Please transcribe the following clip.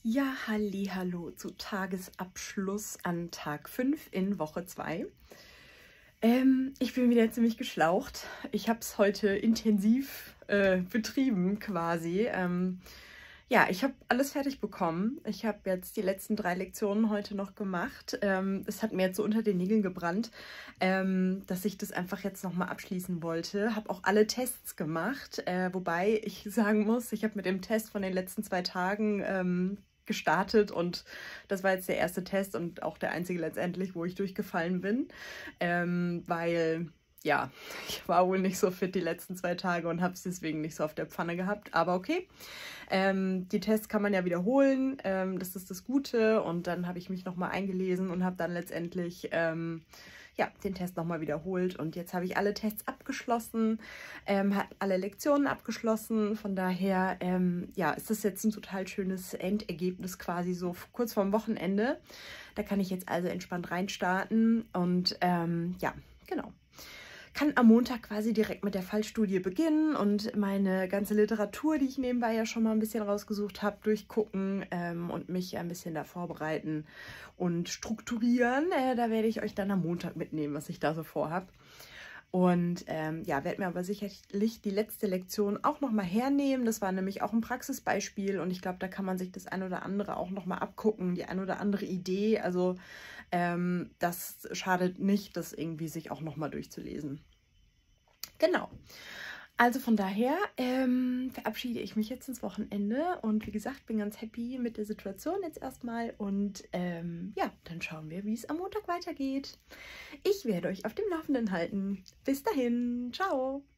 Ja, hallihallo zu Tagesabschluss an Tag 5 in Woche 2. Ich bin wieder ziemlich geschlaucht. Ich habe es heute intensiv betrieben quasi. Ja, ich habe alles fertig bekommen. Ich habe jetzt die letzten 3 Lektionen heute noch gemacht. Es hat mir jetzt so unter den Nägeln gebrannt, dass ich das einfach jetzt nochmal abschließen wollte. Habe auch alle Tests gemacht, wobei ich sagen muss, ich habe mit dem Test von den letzten 2 Tagen gestartet und das war jetzt der erste Test und auch der einzige letztendlich, wo ich durchgefallen bin, weil ja, ich war wohl nicht so fit die letzten 2 Tage und habe es deswegen nicht so auf der Pfanne gehabt, aber okay. Die Tests kann man ja wiederholen, das ist das Gute, und dann habe ich mich nochmal eingelesen und habe dann letztendlich ja, den Test nochmal wiederholt, und jetzt habe ich alle Tests abgeschlossen, habe alle Lektionen abgeschlossen. Von daher ja, ist das jetzt ein total schönes Endergebnis quasi so kurz vorm Wochenende. Da kann ich jetzt also entspannt reinstarten und ja, genau. Kann am Montag quasi direkt mit der Fallstudie beginnen und meine ganze Literatur, die ich nebenbei ja schon mal ein bisschen rausgesucht habe, durchgucken und mich ein bisschen da vorbereiten und strukturieren. Da werde ich euch dann am Montag mitnehmen, was ich da so vorhabe. Und ja, werde mir aber sicherlich die letzte Lektion auch nochmal hernehmen. Das war nämlich auch ein Praxisbeispiel und ich glaube, da kann man sich das ein oder andere auch nochmal abgucken, die ein oder andere Idee. Also das schadet nicht, das irgendwie sich auch nochmal durchzulesen. Genau. Also von daher verabschiede ich mich jetzt ins Wochenende und wie gesagt, bin ganz happy mit der Situation jetzt erstmal und ja, dann schauen wir, wie es am Montag weitergeht. Ich werde euch auf dem Laufenden halten. Bis dahin, ciao!